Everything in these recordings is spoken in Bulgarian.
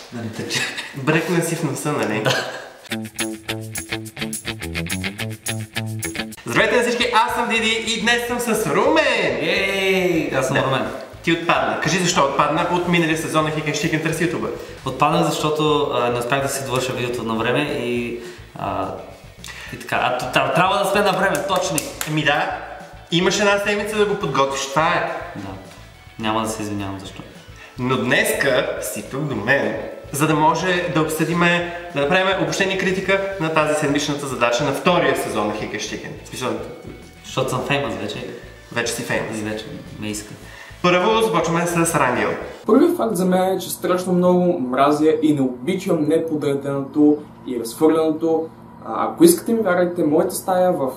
Да не тече. Бръкна си в носа, нали? Да. Здравейте на всички, аз съм Диди и днес съм с Румен! Ей, аз съм Румен. Ти отпадна. Кажи защо отпадна от миналия сезон на Chicken Chicken търси ютубър. Отпаднах, защото не успях да си довърша видеото на време и така. Трябва да сме на време, точни. Ами да, имаш една седмица да го подготвиш, това е. Да, няма да се извинявам защо. Но днеска си тук до мен, за да може да обсъдим, да направим обобщение критика на тази седмичната задача на втория сезон на Chicken Chicken. Защото съм феймъс вече. Вече си феймъс. И вече ме иска. Първо започваме с Рангел. Първият факт за мен е, че страшно много мразя и не обичам неподреденото и разхвърляното. Ако искате ми вярвайте, моята стая в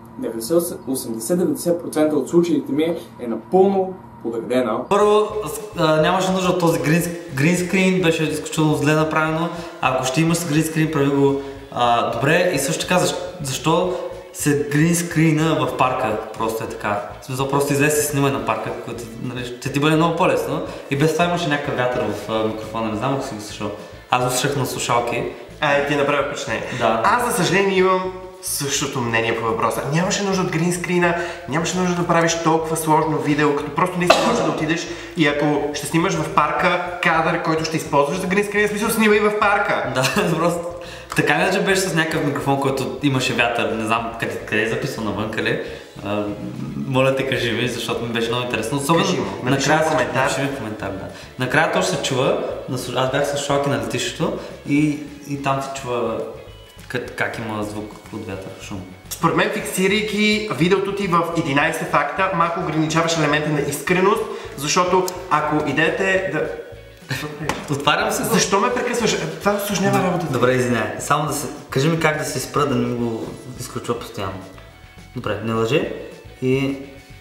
80-90% от случаите ми е напълно подредена. Първо, нямаше нужда от този гринскрин, беше изключително зле направено. Ако ще имаш гринскрин, прави го добре. И също така, защо се гринскрина в парка, просто е така. В смисъл, просто излез и снимай на парка, което ще ти бъде много по-лесно. И без това имаше някакъв вятър в микрофона, не знам ако си го слушал. Аз го слушах на слушалки. И ти направи впечатление. Да. Аз, за съжаление, имам същото мнение по въпроса. Нямаше нужда от гринскрина, нямаше нужда да правиш толкова сложно видео, като просто не си може да отидеш и ако ще снимаш в парка кадър, който ще използваш за гринскрина, в смисъл снимай в парка. Да, просто така не, че беше с някакъв микрофон, който имаше вятър, не знам къде е записано навън, къде. Моля те, кажи ми, защото ми беше много интересно. Особено накрая коментар, да. Накрая то се чува, аз бях с слушалки на летището и там се чува как има звук от вятър, шум. Според мен, фиксирайки видеото ти в 11 факта, малко ограничаваш елемента на искреност, защото ако идеята е да... Отварям се. Защо ме прекъсваш? Това усложнява работата. Добре, извиняй. Само да се... Кажи ми как да се спра, да не ми го изключва постоянно. Добре, не лъже и...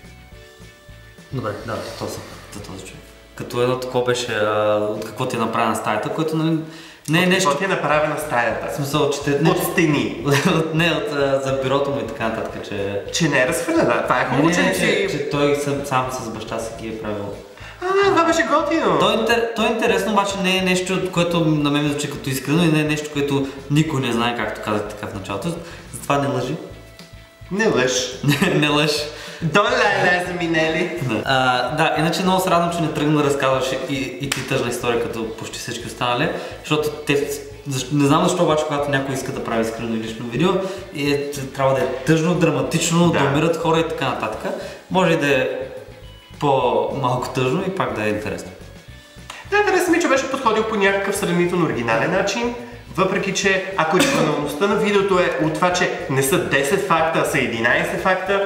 Добре, да, този човек. Като едно такова беше от какво ти е направена стаята, което нали... Не е нещо... Какво ти е направена стаята? В смисъл, че... От стени. За бюрото му и така нататък, че... Че не е разхвърлена, да. Това е хубаво, че той сам с баща си ги е правил. Това беше готино. То е интересно, обаче не е нещо, което на мен ми звучи като искрено и не е нещо, което никой не знае, както казах така в началото. Затова не лъжи. Не лъж. Не лъж. Don't lie, за минели. Да, иначе много се радвам, че не тръгна да разказваш и ти тъжна история, като почти всички останали, защото не знам защо обаче, когато някой иска да прави искрено и лично видео, трябва да е тъжно, драматично, да умират хора и така нататък. Може и да е по-малко тъжно и пак да е интересно. Да, хареса ми, че беше подходил по някакъв сравнително оригинален начин, въпреки че ако оригиналността на видеото е от това, че не са 10 факта, а са 11 факта.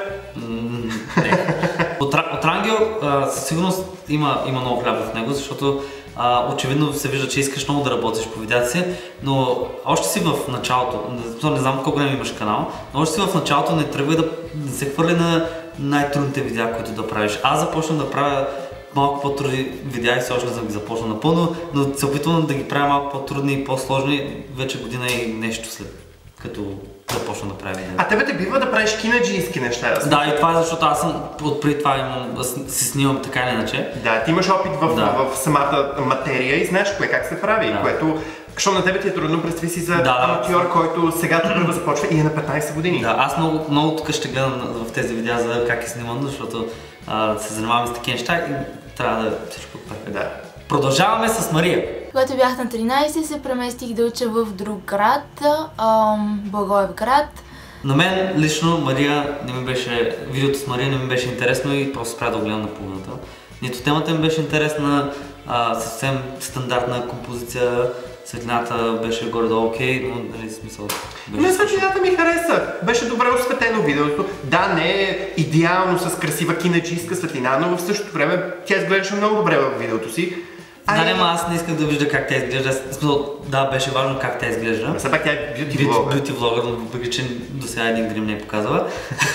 От Рангел със сигурност има много хляб в него, защото очевидно се вижда, че искаш много да работиш по видеята си, но още си в началото, не знам колко време имаш канал, но още си в началото не тръгвай да се хвърли на най-трудните видеа, които да правиш. Аз започнах да правя малко по-трудни видеа и все още не съм ги започнал напълно, но се опитвам да ги правя малко по-трудни и по-сложни вече година и нещо след като започна да правя видеа. А тебе те бива да правиш кинаджийски неща? Да, и това е защото аз съм отпреди това си снимам така или иначе. Да, ти имаш опит в самата материя и знаеш как се прави, което... Защото на тебе ти е трудно, представи си за аматьор, който сега първо започва и е на 15 години. Да, аз много тук ще гледам в тези видеа за как е снимано, защото се занимаваме с такива неща и трябва да всичко перфектно. Да. Продължаваме с Мария. Когато бях на 13, се преместих да уча в друг град, Благоевград. На мен лично видеото с Мария не ми беше интересно и просто спря да го гледам на половината. Нито темата ми беше интересна, съвсем стандартна композиция. Светлината беше горе-долу окей, но нали смисъл... Светлината ми хареса. Беше добре осветено видеото. Да, не е идеално с красива кинаджийска светлина, но в същото време тя изглеждаше много добре в видеото си. Да, но аз не исках да вижда как тя изглежда. Да, беше важно как тя изглежда. Все пак тя е бюти влогър. Бюти влогър, но въпреки че до сега един грим не е показала.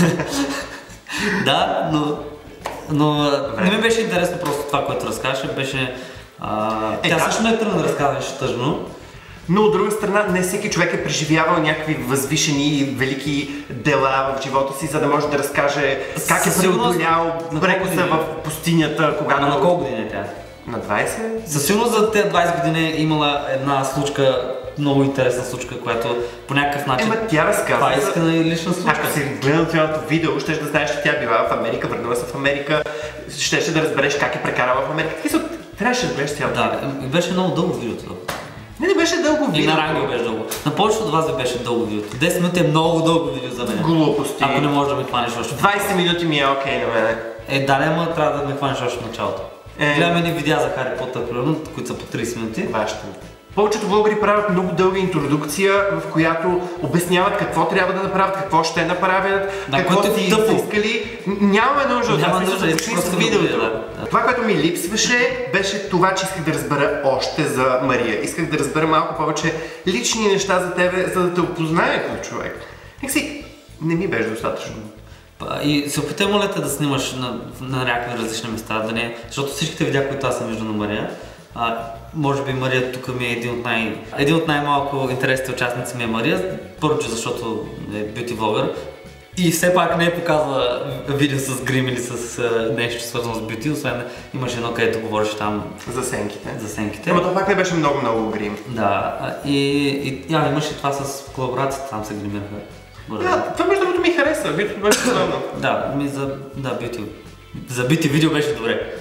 Да, но не ми беше интересно просто това, което разказваше. Беше... Тя също не е трудно да разказваше тъжно. Но от друга страна, не всеки човек е преживявал някакви възвишени и велики дела в живота си, за да може да разкаже как е преодолял прекуса в пустинята, когато... На колко години е тя? На 20? Със сигурност за тези 20 години е имала една случка, много интересна случка, която по някакъв начин... Тя разказва... Това е искана и лична случка. Ако си гледал цялото видео, ще да знаеш, че тя била в Америка, върнала се в Америка, ще да разбереш как е прекарала в Америка. Трябваше да гледаш цялото видео. Да, беше много дълго видеото. Не беше дълго видео. И на Рангел беше дълго. На повечето от вас ви беше дълго видеото. 10 минути е много дълго видео за мен. Глупости. Ако не можеш да ме хванеш още. 20 минути ми е окей на мене. Да, ама трябва да ме хванеш още в началото. Гледаме ни видеа за Хари Потър, които са по 30 минути. Баща. Повечето блогъри правят много дълга интродукция, в която обясняват какво трябва да направят, какво ще направят, какво си искали. Нямаме нужда от това. Няма нужда, с видеото. Това, което ми липсваше, беше това, че исках да разбера още за Мария. Исках да разбера малко повече лични неща за тебе, за да те опозная като човек. Някакси не ми беше достатъчно. И се опитай, моля те, да снимаш на някакви различни места, да не... Защото всичките видеа, които аз съм виждал на Мария, може би Мария тук ми е един от най-малко интересните участници ми е Мария, първо, защото е бюти влогър и все пак не показва видео с грим или с нещо свързано с бюти, освен имаше едно, където говориш там за сенките. За сенките. Ама това пак не беше много грим. Да, и имаше това с колаборацията, там се гримираха. Това между другото ми хареса, видеото беше забавно. Да, бюти. За бюти видео беше добре.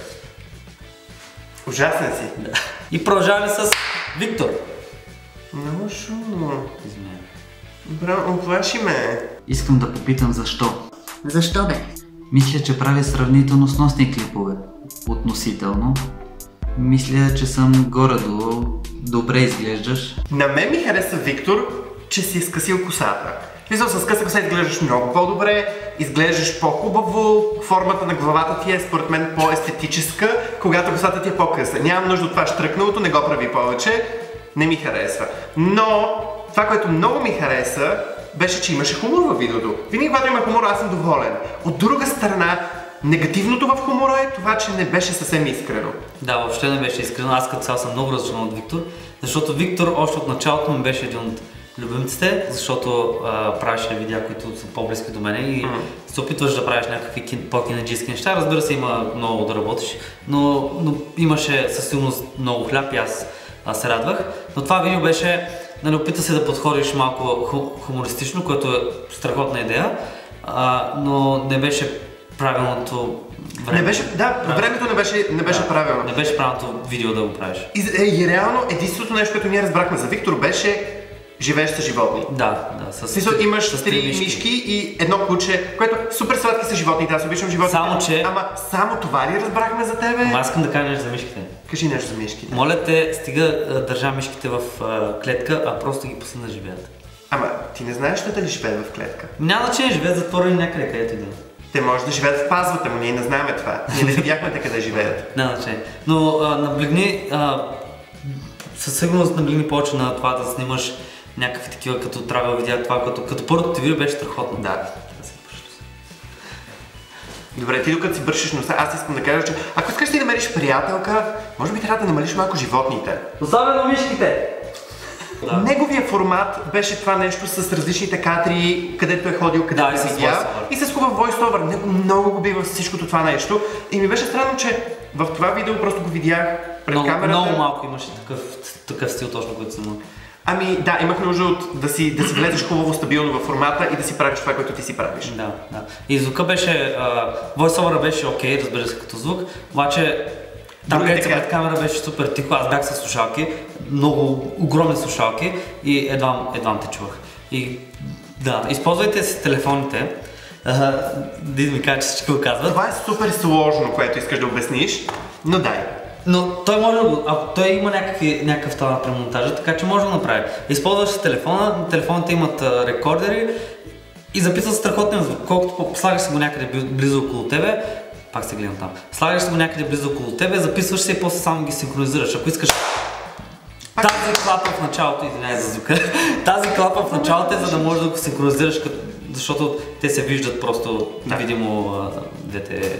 Ужасен си. Да. И продължаваме с Виктор. Много шумно. Извиня. Добре, оплаши ме. Искам да попитам защо. Защо бе? Мисля, че прави сравнително сносни клипове. Относително. Мисля, че съм горе-долу. Добре изглеждаш. На мен ми хареса Виктор, че си скъсил косата. Мисля, с къса коса изглеждаш много по-добре, изглеждаш по-хубаво, формата на главата ти е според мен по-естетическа, когато косата ти е по-къса. Нямам нужда от това штръкналото, не го прави повече, не ми харесва. Но това, което много ми хареса, беше, че имаше хумор във видеото. Винаги, когато има хумор, аз съм доволен. От друга страна, негативното в хумора е това, че не беше съвсем искрено. Да, въобще не беше искрено. Аз като цяло съм много разочарован от Виктор, защото Виктор още от началото ми беше един от любимците, защото правеше видеа, които са по-близки до мене и се опитваш да правиш някакви по-кинеджийски неща. Разбира се, има много да работиш, но имаше със сигурност много хляб и аз се радвах. Но това видео беше, опита се да подходиш малко хумористично, което е страхотна идея, но не беше правилното време. Времето не беше правилно. Не беше правилното видео да го правиш. И реално единственото нещо, което ние разбрахме за Виктор, беше живееш с животни. Да. Имаш 3 мишки и едно куче, което супер сладки са животните, аз обичам животните. Ама само това ли разбрахме за тебе? Ама аз искам да кажа нещо за мишките. Кажи нещо за мишките. Моля те, стига държа мишките в клетка, а просто ги пусна да живеят. Ама ти не знаеш дали живеят в клетка? Няма значение, живеят затворени някъде, където и да. Те може да живеят в пазвата, но ние не знаем това. Ние не видяхме те къде живеят. Няма значение. Но наблегни, със сигурност наблегни повече на това да снимаш някакви такива като travel видеа, това като първото ти видео беше страхотно. Да. Добре, ти докато си бършиш носа, аз искам да кажа, че ако искаш да намериш приятелка, може би трябва да намалиш малко животните. Особено мишките! Да. Неговия формат беше това нещо с различните кадри, където е ходил, където е видя и с хубав войсовър. Него много го бива с всичкото това нещо и ми беше странно, че в това видео просто го видях пред камерата. Много малко имаше такъв стил точно, който съм. Ами да, имах нужда от да си влезеш хубаво, стабилно във формата и да си правиш това, което ти си правиш. Да. И звука беше, войсовъра беше окей, разбира се като звук, обаче там където пред камера беше супер тихо, аз бях с слушалки, много огромни слушалки и едвам те чувах. И да, използвайте си телефоните, да ми кажа, че всички го казват. Това е супер сложно, което искаш да обясниш, но дай. Но той може да го, той има някакъв талант при монтажа, така че може да го направи. Използваш си телефона, телефоните имат рекордери и записват страхотен звук. Колкото слагаш си го някъде близо около тебе, пак се гледам там. Слагаш си го някъде близо около тебе, записваш се и после само ги синхронизираш. Ако искаш тази клапа в началото, извиняй за звука, тази клапа в началото е, за да можеш да го синхронизираш, защото те се виждат просто видимо двете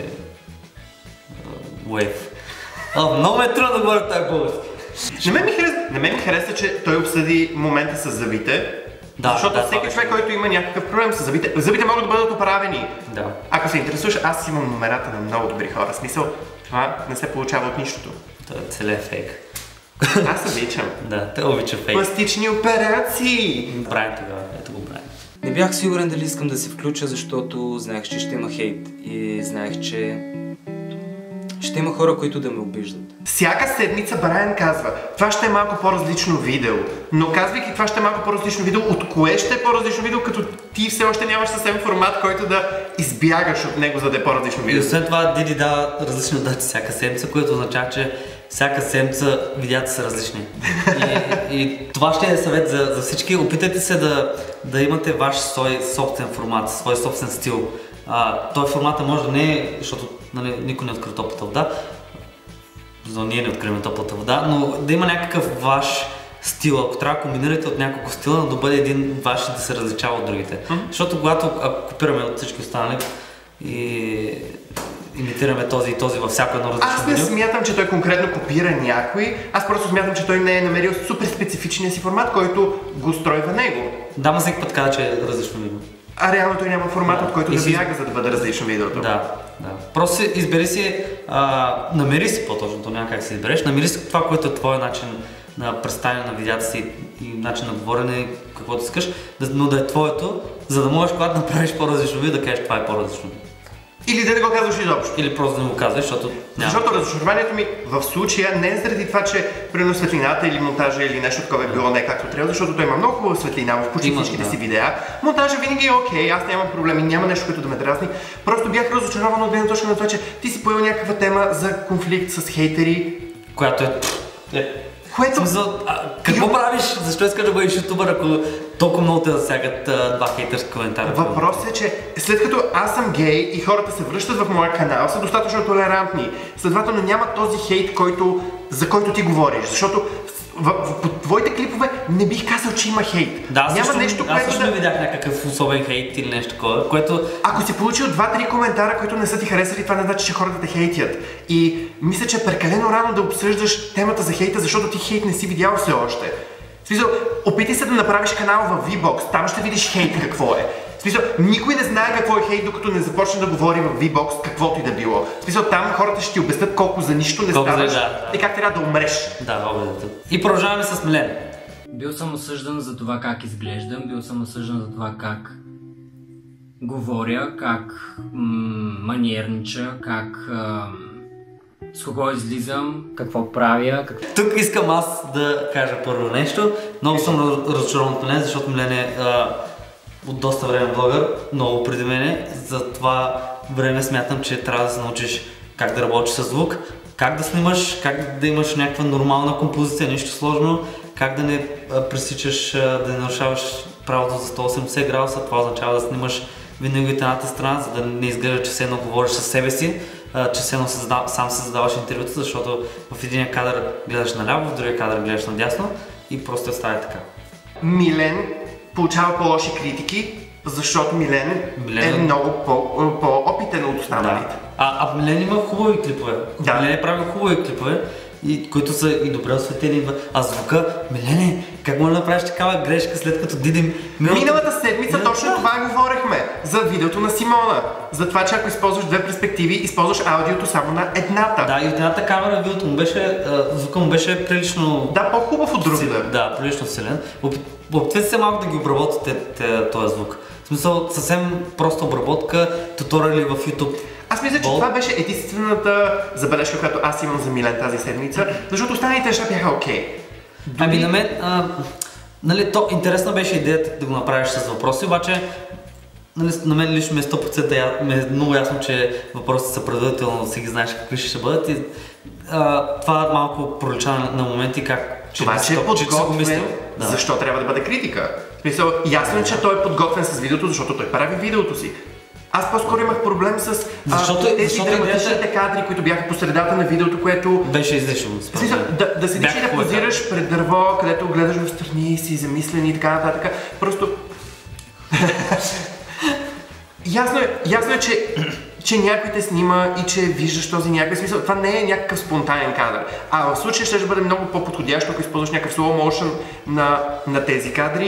wave. Много е трудно да говоря тази български. На мен ми хареса, че той обсъди момента с зъбите. Защото всеки човек, който има някакъв проблем с зъбите, зъбите могат да бъдат оправени. Да. Ако се интересуваш, аз имам номерата на много добри хора. В смисъл, това не се получава от нищото. Той е целият фейк. Аз обичам. Да, те обича фейк. Пластични операции! Брайан тогава, ето го Брайан. Не бях сигурен дали искам да се включа, защото знаех, че ще има хейт и знаех, че ще има хора, които да ме обиждат. Всяка седмица Брайан казва, това ще е малко по-различно видео, но казвайки това ще е малко по-различно видео, от кое ще е по-различно видео, като ти все още нямаш съвсем формат, който да избягаш от него, за да е по-различно И видео. освен това, Диди дава различни дати всяка седмица, което означава, че всяка седмица видеята са различни. И това ще е съвет за всички. Опитайте се да имате ваш свой собствен формат, свой собствен стил. Той формата може да не е, защото никой не открива топлата вода, но ние не откриваме топлата вода, но да има някакъв ваш стил. Ако трябва да комбинирате от няколко стила, но да бъде един ваш и да се различава от другите. Защото когато копираме от всички останали и имитираме този и този във всяко едно различно Аз не видео. смятам, че той конкретно копира някой, аз просто смятам, че той не е намерил супер специфичния си формат, който го устройва него. Да, ма всеки път казва, че е различно видео. А реално той няма формат, Да. от който И да си- бяга, за да бъде различно видеото. Да. Просто избери си, намери си по-точно, то няма как си избереш, намери си това, което е твой начин на представяне на видеята си и начин на говорене, каквото искаш, но да е твоето, за да можеш, когато направиш по-различно видео, да кажеш това е по-различно. Или да не го казваш изобщо. Или просто да не го казваш, защото няма. Защото разочарованието ми в случая не е заради това, че примерно светлината или монтажа или нещо такова е било не както трябва, защото той има много хубава светлина в почти Има, всичките да. си видеа. Монтажа винаги е окей, аз нямам проблеми, няма нещо, което да ме дразни. Просто бях разочарован от гледна точка на това, че ти си поел някаква тема за конфликт с хейтери, Която е... което... В смисъл, какво правиш? Защо искаш да бъдеш ютубър, ако толкова много те засягат два хейтърски коментара? Въпросът е, че след като аз съм гей и хората се връщат в моя канал, са достатъчно толерантни. Следователно няма този хейт, за който ти говориш. Защото по твоите клипове не бих казал, че има хейт. Да, няма нещо, аз което също не видях някакъв особен хейт или нещо такова, което... Ако си получил 2-3 коментара, които не са ти харесали, това не значи, че хората те хейтят. И мисля, че е прекалено рано да обсъждаш темата за хейта, защото ти хейт не си видял все още. В смисъл, опитай се да направиш канал в VBOX, там ще видиш хейт какво е. В смисъл, никой не знае какво е хейт, докато не започне да говори в VBOX каквото и да било. В смисъл, там хората ще ти обяснят колко за нищо не ставаш и как трябва да умреш. Да, обидето. И продължаваме с Милен. Бил съм осъждан за това как изглеждам, бил съм осъждан за това как говоря, как маниернича, как с кого излизам, какво правя. Тук искам аз да кажа първо нещо. Много съм разочарован от Милен, защото Милен е от доста време блогър, много преди мене. За това време смятам, че трябва да се научиш как да работиш с звук, как да снимаш, как да имаш някаква нормална композиция, нищо сложно, как да не пресичаш, да не нарушаваш правото за 180 градуса. Това означава да снимаш винаги от едната страна, за да не изглежда, че все едно говориш със себе си, че все едно сам се задаваш интервюта, защото в единия кадър гледаш наляво, в другия кадър гледаш надясно и просто става така. Милен получава по-лоши критики, защото Милен е много по-опитен от останалите. А Милен има хубави клипове. Да. Милен е правил хубави клипове, които са и добре осветени. А звука, Милене, как може да направиш такава грешка, след като Дидим... Миналата седмица точно това говорихме за видеото на Симона. За това, че ако използваш две перспективи, използваш аудиото само на едната. Да, и от едната камера видеото му беше, звука му беше прилично... Да, по-хубав от другата. Да, прилично силен. Опитвайте се малко да ги обработите този звук. В смисъл, съвсем проста обработка, туториали в YouTube. Аз мисля, че това беше единствената забележка, която аз имам за Милен тази седмица, защото останалите неща бяха окей. Ами на мен, интересна беше идеята да го направиш с въпроси, обаче на мен лично ми е 100% много ясно, че въпросите са предварително, си ги знаеш какви ще бъдат и това малко пролича на моменти как... Това, че е подготвен, защо трябва да бъде критика? В смисъл, ясно е, че той е подготвен с видеото, защото той прави видеото си. Аз по-скоро имах проблем с тези драматичните кадри, които бяха по средата на видеото, което... Беше излишно. Да седиш и да позираш пред дърво, където гледаш в страни и си замислен и така нататък. Просто... Ясно е, че някой те снима и че виждаш този някакъв смисъл. Това не е някакъв спонтанен кадър. А в случая ще бъде много по-подходящо, ако използваш някакъв slow motion на тези кадри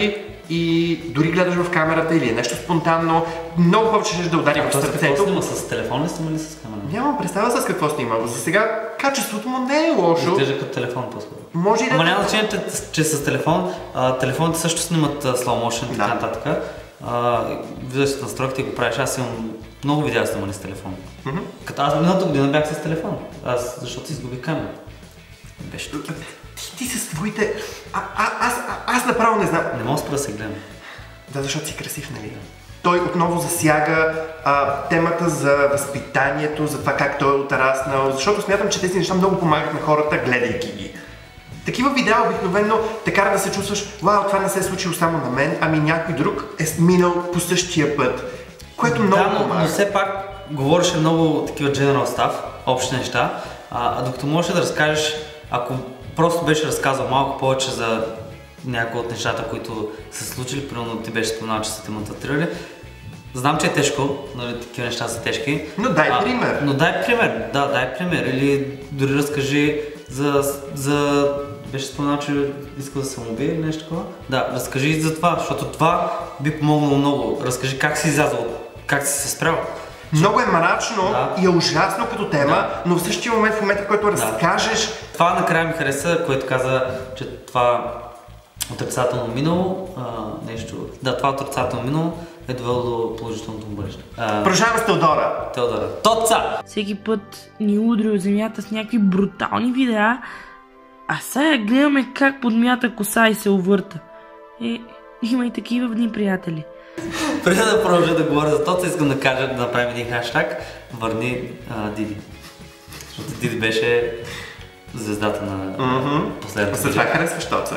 и дори гледаш в камерата или е нещо спонтанно, много повече ще да удари в сърцето. Какво снима? С телефон ли снима или с камера? Нямам представа с какво снима. За сега качеството му не е лошо. Изглежда като телефон по-скоро. Може и да... Ама няма значение, че с телефон. Телефоните също снимат slow motion и така нататък. Виждаш настройките и го правиш. Аз имам много видеа снимани с телефон. Като аз миналата година бях с телефон. Защото изгубих камера. Беше такива. Ти с твоите... Аз направо не знам. Не мога спра да се гледам. Да, защото си красив, нали? Той отново засяга темата за възпитанието, за това как той е отраснал, защото смятам, че тези неща много помагат на хората, гледайки ги. Такива видеа обикновено те карат да се чувстваш, вау, това не се е случило само на мен, ами някой друг е минал по същия път, което много помага. Но все пак говореше много такива general stuff, общи неща, докато можеш да разкажеш, ако просто беше разказал малко повече за някои от нещата, които са случили, примерно ти беше споменал, че са те мататрирали. Знам, че е тежко, нали, такива неща са тежки. Но дай пример. Дай пример. Или дори разкажи за... Беше споменал, че иска да се самоубие или нещо такова? Да, разкажи за това, защото това би помогнало много. Разкажи как си излязъл, как си се справил. Много е мрачно и е ужасно като тема, но в същия момент, в момента, в който разкажеш... Това накрая ми хареса, което каза, че това отрицателно минало, нещо... Да, това отрицателно минало е довело до положителното му бъдеще. Продължаваме с Теодора. Тоца! Всеки път ни удари от земята с някакви брутални видеа, а сега гледаме как подмята коса и се увърта. Има и такива дни, приятели. Преди да продължа да говоря за Тоца, искам да кажа, да направим един хаштаг Върни Диди. Защото Диди беше звездата на последната. За това харесваш Тоца?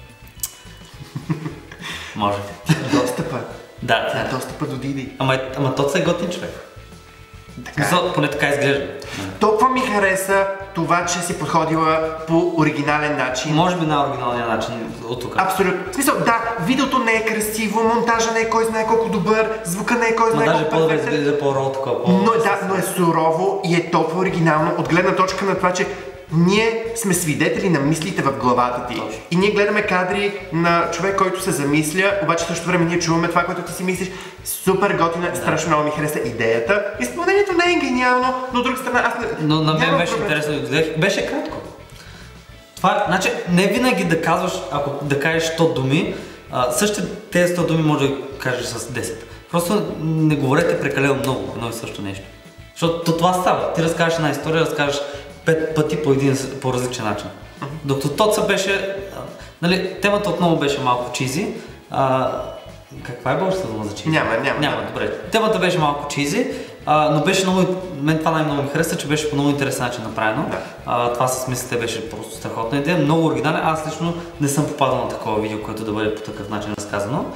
Може. Достъпа. Да. Достъпа до Диди. Ама Тоца е готин човек. Поне така изглежда. Толкова ми хареса това, че си подходила по оригинален начин. Може би на оригиналния начин от тук. Абсолютно. В смисъл, да, видеото не е красиво, монтажа не е кой знае колко добър, звука не е кой знае колко перфектен. Даже по-добре по-ро такова. Но е сурово и е толкова оригинално от гледна точка на това, че ние сме свидетели на мислите в главата ти. Точно. И ние гледаме кадри на човек, който се замисля, обаче в същото време ние чуваме това, което ти си мислиш. Супер готина, страшно много ми хареса идеята. Изпълнението не е гениално, но от друга страна аз не... Но на мен беше интересно да го гледах. Беше кратко. Това, значи, не винаги да казваш, ако да кажеш 100 думи, същите тези 100 думи може да кажеш с 10. Просто не говорете прекалено много, едно и също нещо. Защото това става. Ти разкажеш една история, разкажеш 5 пъти по различен начин. Докато Тоца беше, нали, темата отново беше малко чизи. Каква е българската дума за чизи? Няма. Добре. Темата беше малко чизи, но беше много, мен това най-много ми хареса, че беше по много интересен начин направено. Това с мислите беше просто страхотна идея, много оригинален. Аз лично не съм попадал на такова видео, което да бъде по такъв начин разказано.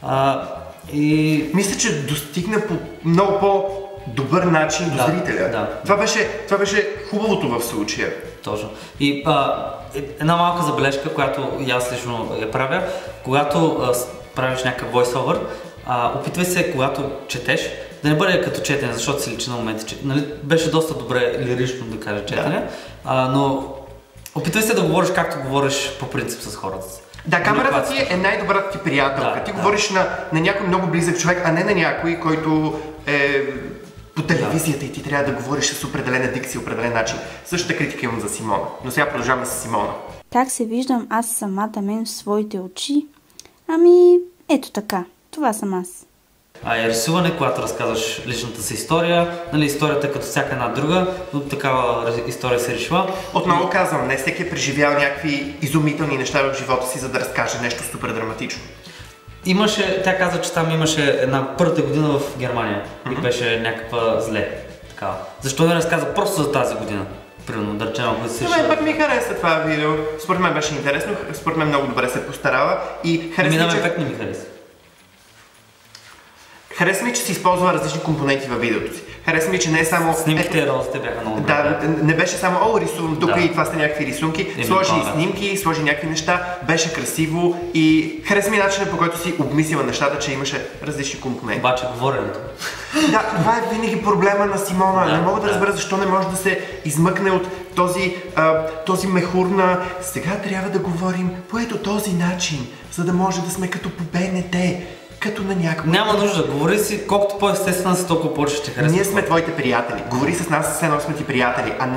И мисля, че достигна по много по-добър начин до зрителя. Да. Това беше хубавото в случая. Точно. И една малка забележка, която и аз лично я правя, когато правиш някакъв voice-over, опитвай се, когато четеш, да не бъде като четене, защото си личи на моменти. Нали, беше доста добре лирично да кажа четене, но опитвай се да говориш както говориш по принцип с хората си. Да, камерата ти е най-добрата ти приятелка. Ти говориш на някой много близък човек, а не на някой, който е по телевизията и ти трябва да говориш с определена дикция, определен начин. Същата критика имам за Симона. Но сега продължаваме с Симона. Как се виждам аз самата мен в своите очи? Ами, ето така. Това съм аз. Рисуване, когато разказваш личната си история, нали, историята е като всяка една друга, но такава история се решила. Отново казвам, не всеки е преживял някакви изумителни неща в живота си, за да разкаже нещо супер драматично. Тя каза, че там имаше една първата година в Германия и беше някаква зле. Такава. Защо не разказа просто за тази година? Примерно, да речем, ако си... пък ми хареса това видео. Според мен беше интересно, според мен много добре се постарава и хареса, ефект не ми хареса. Хареса ми, че си използва различни компоненти във видеото си. Хареса ми, че не е само... Снимките розите бяха много добре. Да, не беше само, о, рисувам тук и това са някакви рисунки. Сложи и снимки, сложи някакви неща, беше красиво и хареса ми начинът, по който си обмислила нещата, че имаше различни компоненти. Обаче говоренето. Да, това е винаги проблема на Симона. Не мога да разбера защо не може да се измъкне от този мехур на сега трябва да говорим по ето този начин, за да може да сме като по БНТ. Като на някакво... Няма нужда, говори си колкото по-естествено си, толкова повече ще харесва. Ние сме твоите приятели. Говори с нас, все едно сме ти приятели, а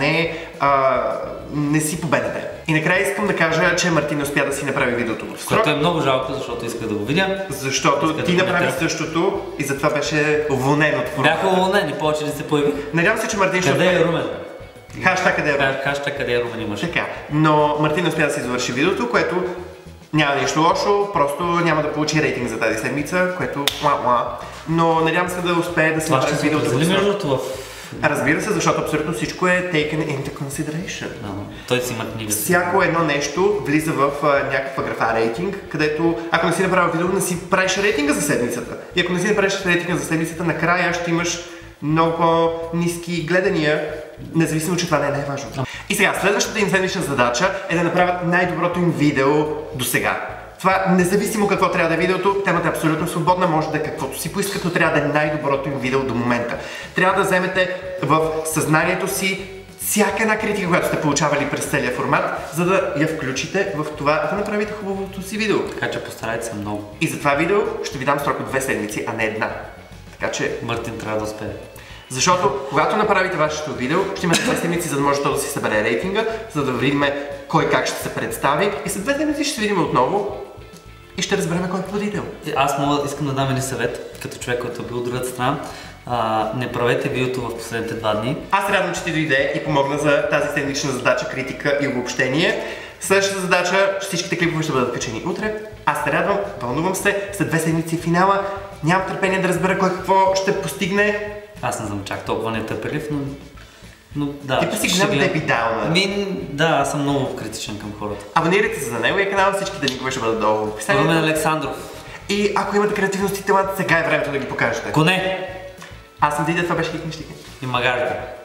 не си по БНТ. И накрая искам да кажа, че Мартин успя да си направи видеото в срок. Което е много жалко, защото иска да го видя. Защото ти направи същото и затова беше уволнен от формата. Бяха уволнени, повече не се появи. Надявам се, че Мартин ще... Къде е Румен? Хаштаг къде е Румен. Хаштаг къде е Румен имаше. Така, но Мартин успя да си завърши видеото, което няма нищо лошо, просто няма да получи рейтинг за тази седмица, което но надявам се да успее да си направи видеото в срок. Разбира се, защото абсолютно всичко е taken into consideration. Той си има книга. Всяко едно нещо влиза в някаква графа рейтинг, където ако не си направил видео, не си правиш рейтинга за седмицата. И ако не си направиш рейтинга за седмицата, накрая ще имаш много по-ниски гледания, независимо, че това не е най-важното. И сега, следващата им седмична задача е да направят най-доброто им видео до сега. Това, независимо какво трябва да е видеото, темата е абсолютно свободна, може да е каквото си поискат, но трябва да е най-доброто им видео до момента. Трябва да вземете в съзнанието си всяка една критика, която сте получавали през целия формат, за да я включите в това да направите хубавото си видео. Така че постарайте се много. И за това видео ще ви дам срок от 2 седмици, а не една. Така че... Мартин трябва да успее. Защото когато направите вашето видео, ще имате 2 седмици, за да може то да си събере рейтинга, за да видим кой как ще се представи. И след 2 седмици ще се видим отново и ще разберем кой е победител. Аз искам да дам един съвет, като човек, който е бил от другата страна. Не правете видеото в последните 2 дни. Аз радвам, че ти дойде и помогна за тази седмична задача, критика и обобщение. Следващата задача, всичките клипове ще бъдат качени утре. Аз се радвам, вълнувам се, след 2 седмици финала. Нямам търпение да разбера кой какво ще постигне. Аз не съм чак толкова нетърпелив, но да. Ти па си гледам Депи Дауна. Да, аз съм много критичен към хората. Абонирайте се за неговия канал, всичките линкове ще бъдат долу в описанието. Румен Александров. И ако имате креативност и талант, сега е времето да ги покажете. Коне! Аз съм Дидя, това беше Хикнищики. И Магарите.